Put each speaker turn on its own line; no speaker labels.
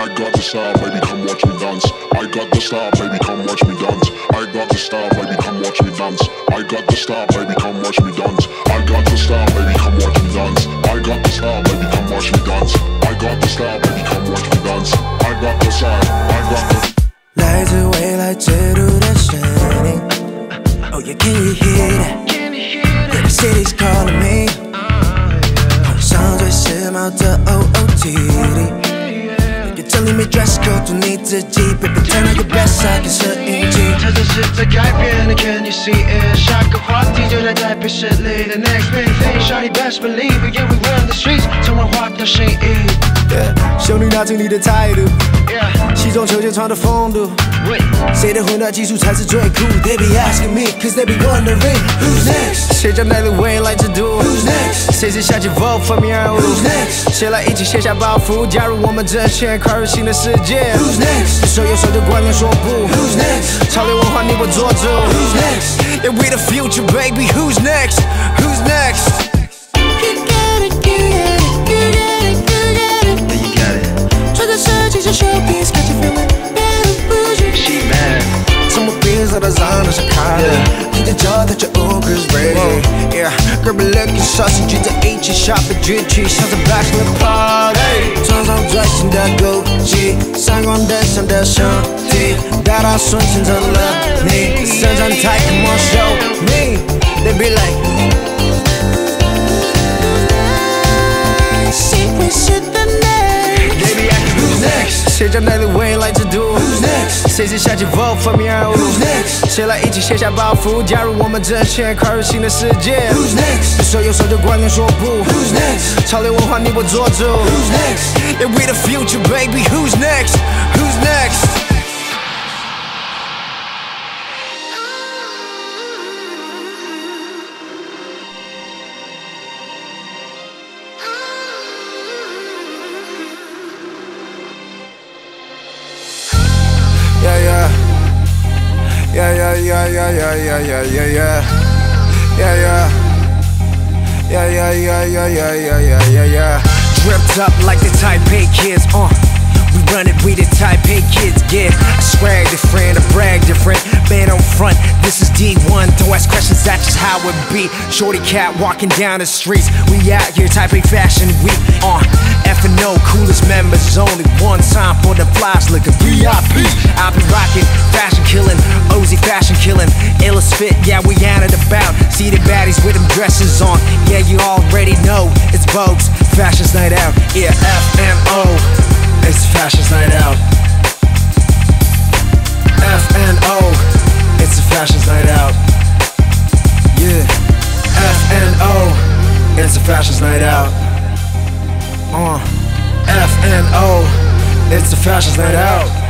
I got the style, baby, come watch me dance. I got the style, baby, come watch me dance. I got the style, baby, come watch me dance. I got the style, baby, come watch me dance. I got the style, baby, come watch me dance. I got the style, baby, come watch me dance. I got the style, baby, come watch me dance. I got the style, I got the.
来自未来之路的声音 Oh yeah, can you hear that? Yeah, the city's calling me 碰上最时髦的 OOTD You're telling me dress code 做你自己 Baby turn on your best side 跟摄影机
它总是在改变 Can you see it? 下个话题就在台北市里 The next big thing, shawty best believe it Yeah, we run the streets 从文化到心意
Yeah, 修女拿出你的态度 西装球鞋穿的风度谁的混搭技术才是最酷 They be asking me, cause they be wondering Who's next? 谁将带领未来之都 Who's next? 谁是下届 vote for me Who's next? 谁来一起卸下包袱加入我们阵线跨入新的世界 Who's next? 手有手的观念说不 Who's next? 潮流文化你我做主 Who's next? Yeah, we the future baby Who's next? Who's next? That is on as a color. You can tell that your uncle's ready. Yeah, girl, be looking saucy. You the H shop at Gucci. Sounds a bachelor party. 穿上最新的 Gucci， 闪光灯上的身体，大到瞬间成了你。伸展台 ，Come on show me. They be like. 谁将带领未来之都 Who's next? 谁是下届 vote for me Who's next? 谁来一起卸下包袱加入我们阵线跨入新的世界 Who's next? 手有手的观念说不 Who's next? 潮流文化你我做主 Who's next? Yeah, we the future baby Who's next? Who's next? Yeah. Dripped up like the Taipei kids, We run it, we the Taipei kids, yeah. I swag different, I brag different. Man on front, this is D1. Don't ask questions, that's just how it be. Shorty cat walking down the streets. We out here, Taipei Fashion Week. F&O, coolest members, only one time for the flies looking VIP. I be rocking, fashion killing, Ozy fashion killing. Illest fit, yeah, we out and about. See the baddies with them dresses on. Yeah, you already know, it's Vogue's Fashion's Night Out. Yeah, F&O, it's Fashion's Night Out. F&O, it's a Fashion's Night Out. Yeah, F&O, it's a Fashion's Night Out. F&O, it's a Fashion's Night Out.